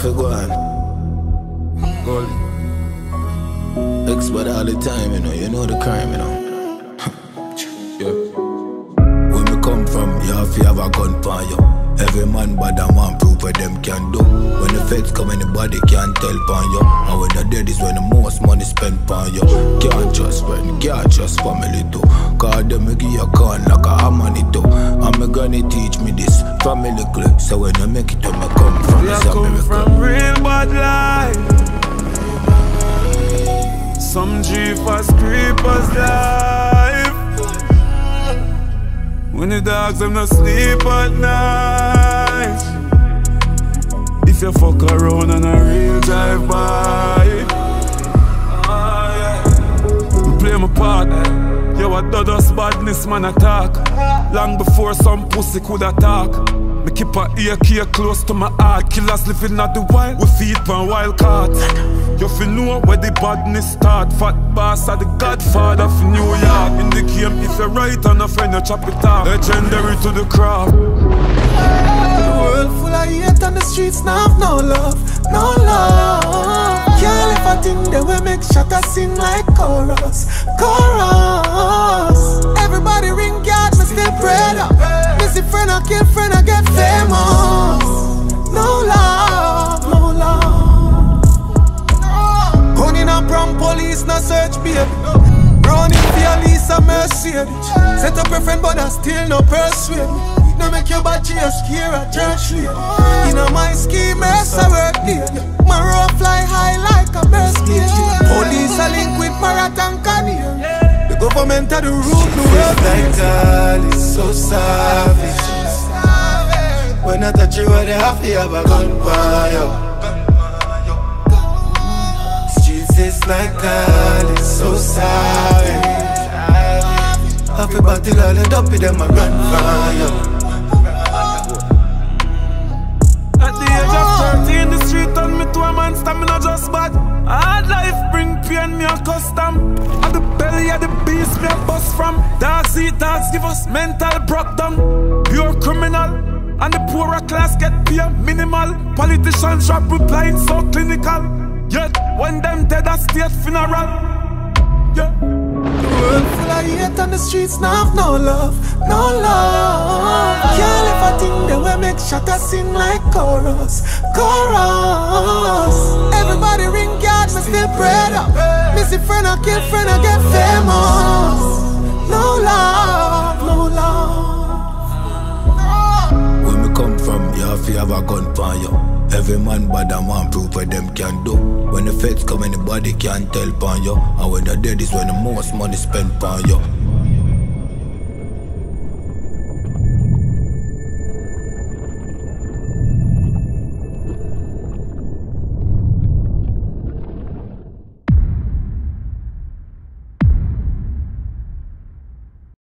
fi go on. Gold. Expert all the time, you know the crime, Yeah. Where me come from, you have to have a gun for you. Every man bad and want proof what them can do. When the feds come, anybody can't tell upon you. And when the dead is when the most money spent upon you. Can't trust friend, can't trust family too. Cause them me give you a gun like a harmony too. And me granny teach me this family click. So when you make it to me come from, it's a miracle. From real bad life. Some G-fast creepers life. When the dogs them not sleep at night. If you fuck around on a real drive-by, me play my part. Yo, I do us badness man attack. Long before some pussy could attack. Me keep a AK close to my heart. Killers living at the wild, we feed pan wild cards. You feel know where the badness start. Fat boss are the godfather of New York. In the game, if you're right on a friend, you chop it off. Legendary to the crowd. The world full of hate on the streets, now have no love, no love. Can't live a thing that will make shatter sing like chorus, chorus. Everybody ring God, me still pray up. Missy friend, I kill friend, I get famous. No love, no love. Running up from police, no search, baby. Running for your Lisa Mercedes. Set up a friend, but I still no persuade. No make your body scare a church lady. You know my scheme, I work there. My rope fly high like a bird cage. Police are linked with Marathon Canyon. The government are the root, the world like God is so savage. When I touch you, they have to have a gunfire. It's like God, it's so savage. Half a battle all the dopey, them a run fire. At the age of 13, the street turned me to a monster, me not just bad. Hard life bring pain, me a custom. At the belly of the beast, me a bust from. Dogs eat dogs, give us mental breakdown. Pure criminal, and the poorer class get paid minimal. Politicians drop replying so clinical. Yet, when them dead at state funeral, yeah. The world full of hate on the streets, now have no love, no love. Can't live a thing that will make shatter sing like chorus, chorus. Everybody ring God, me still pray up. Missy friend, I kill friend, I get famous. No love, no love. Where me come from, you have to have a gun for you. Every man bad and want proof what them can do. When the feds come, anybody can't tell upon you. And when the dead is when the most money spent upon you.